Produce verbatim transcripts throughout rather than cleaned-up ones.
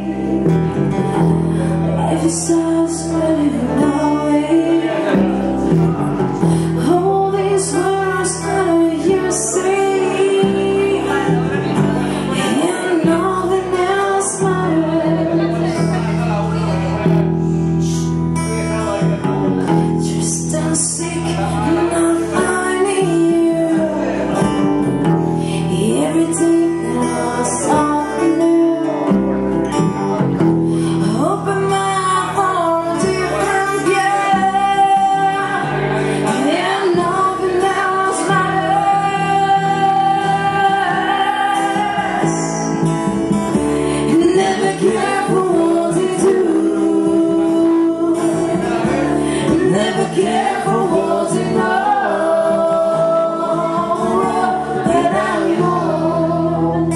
Life is so spinning away. All these words that you say, and nothing else matters. Just a sick, not finding you. Everything that was all new. Open my heart to different view, and nothing else matters. Never care for what you do. Never care for what you know. But I'm yours.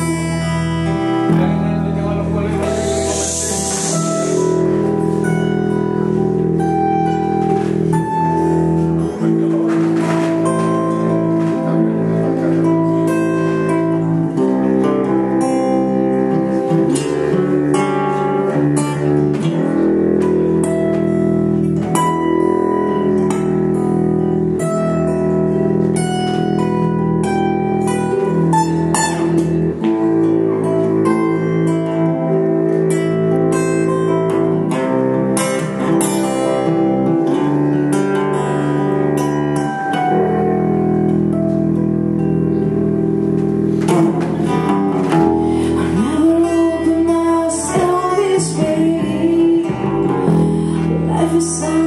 Life is so